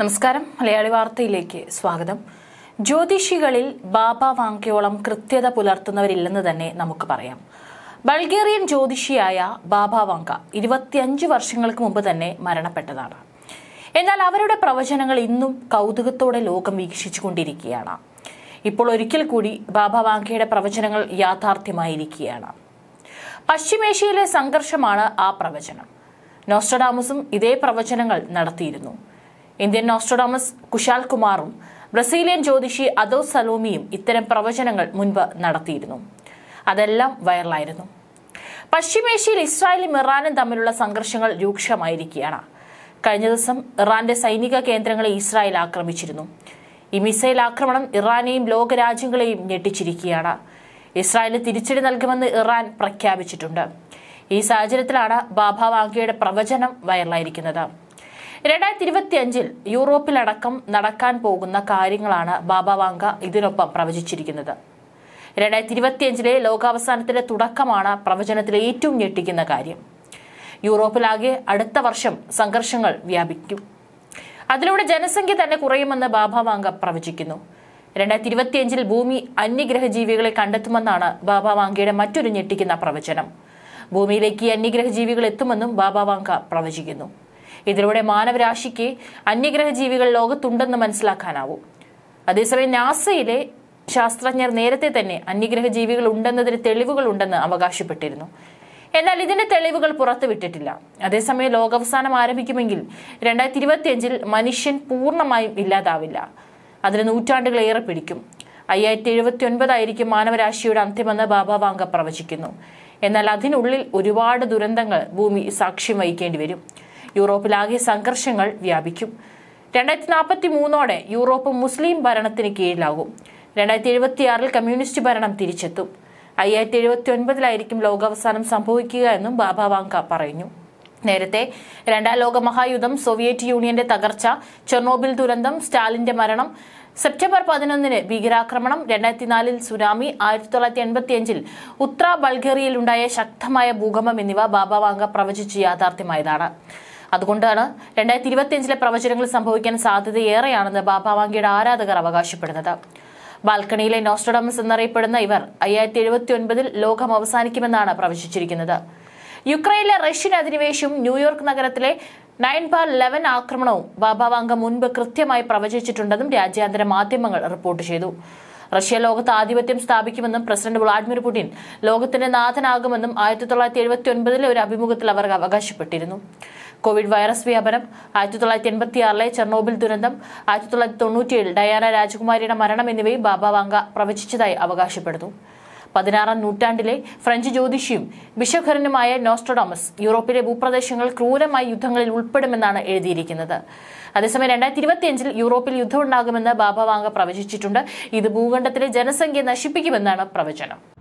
നമസ്കാരം. മലയാളി വാർത്തയിലേക്ക് സ്വാഗതം. ജ്യോതിഷികളിൽ ബാബ-വാങ്കയോളം കൃത്യത പുലർത്തുന്നവരില്ലെന്ന് തന്നെ നമുക്ക് പറയാം. ബൾഗേറിയൻ ജ്യോതിഷിയായ ബാബ-വാങ്ക 25 വർഷങ്ങൾക്ക് മുമ്പ് തന്നെ മരണപ്പെട്ടതാണ്. എന്നാൽ അവരുടെ പ്രവചനങ്ങൾ ഇന്നും കൗതുകത്തോടെ ലോകം വീക്ഷിച്ചുകൊണ്ടിരിക്കുകയാണ്. ഇപ്പോൾ ഒരിക്കൽ കൂടി ബാബ-വാങ്കയുടെ പ്രവചനങ്ങൾ യാഥാർത്ഥ്യമായിരിക്കുകയാണ്. പശ്ചിമേഷ്യയിലെ സംഘർഷമാണ് ആ പ്രവചനം. നോസ്ട്രഡാമസും ഇതേ പ്രവചനങ്ങൾ നടത്തിയിരുന്നു. ഇന്ത്യൻ നോസ്ട്രഡാമസ് കുശാൽ കുമാറും ബ്രസീലിയൻ ജ്യോതിഷി അതോ സലോമിയും ഇത്തരം പ്രവചനങ്ങൾ മുൻപ് നടത്തിയിരുന്നു. അതെല്ലാം വൈറലായിരുന്നു. പശ്ചിമേഷ്യയിൽ ഇസ്രായേലും ഇറാനും തമ്മിലുള്ള സംഘർഷങ്ങൾ രൂക്ഷമായിരിക്കുകയാണ്. കഴിഞ്ഞ ദിവസം ഇറാന്റെ സൈനിക കേന്ദ്രങ്ങളെ ഇസ്രായേൽ ആക്രമിച്ചിരുന്നു. ഈ മിസൈൽ ആക്രമണം ഇറാനെയും ലോകരാജ്യങ്ങളെയും ഞെട്ടിച്ചിരിക്കുകയാണ്. ഇസ്രായേലിന് തിരിച്ചടി നൽകുമെന്ന് ഇറാൻ പ്രഖ്യാപിച്ചിട്ടുണ്ട്. ഈ സാഹചര്യത്തിലാണ് ബാബ-വാങ്കയുടെ പ്രവചനം വൈറലായിരിക്കുന്നത്. 2025 യൂറോപ്പിലടക്കം നടക്കാൻ പോകുന്ന കാര്യങ്ങളാണ് ബാബ-വാങ്ക ഇതിനൊപ്പം പ്രവചിച്ചിരിക്കുന്നത്. 2025 ലോകാവസാനത്തിന്റെ തുടക്കമാണ് പ്രവചനത്തിലെ ഏറ്റവും ഞെട്ടിക്കുന്ന കാര്യം. യൂറോപ്പിലാകെ അടുത്ത വർഷം സംഘർഷങ്ങൾ വ്യാപിക്കും. അതിലൂടെ ജനസംഖ്യ തന്നെ കുറയുമെന്ന് ബാബ-വാങ്ക പ്രവചിക്കുന്നു. 2025 ഭൂമി അന്യഗ്രഹ ജീവികളെ കണ്ടെത്തുമെന്നാണ് ബാബ-വാങ്കയുടെ മറ്റൊരു ഞെട്ടിക്കുന്ന പ്രവചനം. ഭൂമിയിലേക്ക് അന്യഗ്രഹ ജീവികൾ എത്തുമെന്നും ബാബ-വാങ്ക പ്രവചിക്കുന്നു. ഇതിലൂടെ മാനവരാശിക്ക് അന്യഗ്രഹ ജീവികൾ ലോകത്തുണ്ടെന്ന് മനസ്സിലാക്കാനാവും. അതേസമയം നാസയിലെ ശാസ്ത്രജ്ഞർ നേരത്തെ തന്നെ അന്യഗ്രഹ ജീവികൾ ഉണ്ടെന്നതിന് തെളിവുകൾ ഉണ്ടെന്ന് അവകാശപ്പെട്ടിരുന്നു. എന്നാൽ ഇതിന്റെ തെളിവുകൾ പുറത്തുവിട്ടിട്ടില്ല. അതേസമയം ലോകാവസാനം ആരംഭിക്കുമെങ്കിൽ 2025 മനുഷ്യൻ പൂർണ്ണമായും ഇല്ലാതാവില്ല. അതിന് നൂറ്റാണ്ടുകളേറെ പിടിക്കും. 5079 ആയിരിക്കും മാനവരാശിയുടെ അന്ത്യമെന്ന് ബാബ-വാങ്ക പ്രവചിക്കുന്നു. എന്നാൽ അതിനുള്ളിൽ ഒരുപാട് ദുരന്തങ്ങൾ ഭൂമി സാക്ഷ്യം വഹിക്കേണ്ടി വരും. യൂറോപ്പിലാകെ സംഘർഷങ്ങൾ വ്യാപിക്കും. 2043 യൂറോപ്പ് മുസ്ലിം ഭരണത്തിന് കീഴിലാകും. 2076 കമ്മ്യൂണിസ്റ്റ് ഭരണം തിരിച്ചെത്തും. 5079 ലോകാവസാനം സംഭവിക്കുക എന്നും ബാബ-വാങ്ക പറയുന്നു. നേരത്തെ രണ്ടാം ലോക മഹായുദ്ധം, സോവിയറ്റ് യൂണിയന്റെ തകർച്ച, ചെർണോബിൽ ദുരന്തം, സ്റ്റാലിന്റെ മരണം, സെപ്റ്റംബർ 11 ഭീകരാക്രമണം, 2004 സുനാമി, 1985 ഉത്തര ബൾഗേറിയയിലുണ്ടായ ശക്തമായ ഭൂകമ്പം എന്നിവ ബാബ-വാങ്ക പ്രവചിച്ച് യാഥാർത്ഥ്യമായതാണ്. അതുകൊണ്ടാണ് 2025 പ്രവചനങ്ങൾ സംഭവിക്കാൻ സാധ്യതയേറെയാണെന്ന് ബാബ-വാങ്കയുടെ ആരാധകർ അവകാശപ്പെടുന്നത്. ബാൽക്കണിയിലെ നോസ്ട്രഡാമസ് എന്നറിയപ്പെടുന്ന ഇവർ 5079 ലോകം അവസാനിക്കുമെന്നാണ് പ്രവചിച്ചിരിക്കുന്നത്. യുക്രൈനിലെ റഷ്യൻ അധിനിവേശവും ന്യൂയോർക്ക് നഗരത്തിലെ 9/11 ആക്രമണവും ബാബ-വാങ്ക മുൻപ് കൃത്യമായി പ്രവചിച്ചിട്ടുണ്ടെന്നും രാജ്യാന്തര മാധ്യമങ്ങൾ റിപ്പോർട്ട് ചെയ്തു. റഷ്യ ലോകത്ത് ആധിപത്യം സ്ഥാപിക്കുമെന്നും പ്രസിഡന്റ് വ്ളാഡിമിർ പുടിൻ ലോകത്തിന്റെ നാഥനാകുമെന്നും 1979 ഒരു അഭിമുഖത്തിൽ അവർ അവകാശപ്പെട്ടിരുന്നു. കോവിഡ് വൈറസ് വ്യാപനം, 1986 ചെർണോബിൽ ദുരന്തം, 1997 ഡയാന രാജകുമാരിയുടെ മരണം എന്നിവയും ബാബ-വാങ്ക പ്രവചിച്ചതായി അവകാശപ്പെടുന്നു. 16ാം നൂറ്റാണ്ടിലെ ഫ്രഞ്ച് ജ്യോതിഷിയും ബിഷഖരനുമായ നോസ്ട്രഡാമസ് യൂറോപ്പിലെ ഭൂപ്രദേശങ്ങൾ ക്രൂരമായ യുദ്ധങ്ങളിൽ ഉൾപ്പെടുമെന്നാണ് എഴുതിയിരിക്കുന്നത്. അതേസമയം 2025 യൂറോപ്പിൽ യുദ്ധമുണ്ടാകുമെന്ന് ബാബ-വാങ്ക പ്രവചിച്ചിട്ടുണ്ട്. ഇത് ഭൂഖണ്ഡത്തിലെ ജനസംഖ്യ നശിപ്പിക്കുമെന്നാണ് പ്രവചനം.